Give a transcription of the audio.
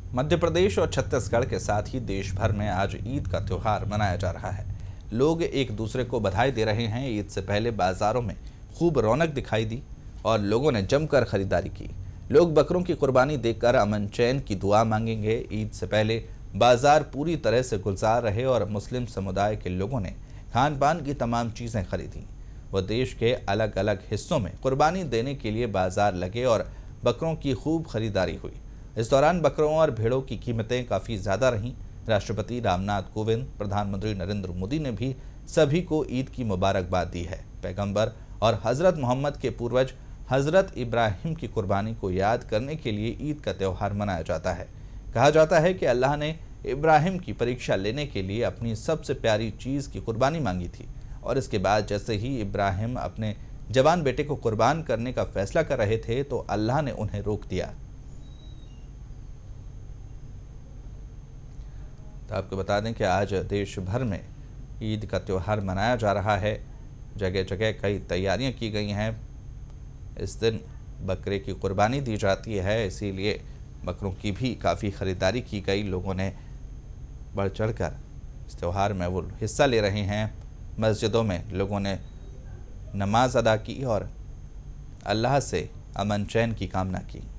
मध्य प्रदेश और छत्तीसगढ़ के साथ ही देश भर में आज ईद का त्योहार मनाया जा रहा है। लोग एक दूसरे को बधाई दे रहे हैं। ईद से पहले बाजारों में खूब रौनक दिखाई दी और लोगों ने जमकर खरीदारी की। लोग बकरों की कुर्बानी देकर अमन चैन की दुआ मांगेंगे। ईद से पहले बाजार पूरी तरह से गुलजार रहे और मुस्लिम समुदाय के लोगों ने खान पान की तमाम चीज़ें खरीदी। वह देश के अलग अलग हिस्सों में कुर्बानी देने के लिए बाजार लगे और बकरों की खूब खरीदारी हुई। इस दौरान बकरों और भेड़ों की कीमतें काफ़ी ज़्यादा रहीं। राष्ट्रपति रामनाथ कोविंद, प्रधानमंत्री नरेंद्र मोदी ने भी सभी को ईद की मुबारकबाद दी है। पैगंबर और हज़रत मोहम्मद के पूर्वज हज़रत इब्राहिम की कुर्बानी को याद करने के लिए ईद का त्यौहार मनाया जाता है। कहा जाता है कि अल्लाह ने इब्राहिम की परीक्षा लेने के लिए अपनी सबसे प्यारी चीज़ की कुर्बानी मांगी थी और इसके बाद जैसे ही इब्राहिम अपने जवान बेटे को कुर्बान करने का फैसला कर रहे थे तो अल्लाह ने उन्हें रोक दिया। तो आपको बता दें कि आज देश भर में ईद का त्यौहार मनाया जा रहा है। जगह जगह कई तैयारियां की गई हैं। इस दिन बकरे की कुर्बानी दी जाती है, इसीलिए बकरों की भी काफ़ी ख़रीदारी की गई। लोगों ने बढ़ चढ़कर इस त्यौहार में वो हिस्सा ले रहे हैं। मस्जिदों में लोगों ने नमाज अदा की और अल्लाह से अमन चैन की कामना की।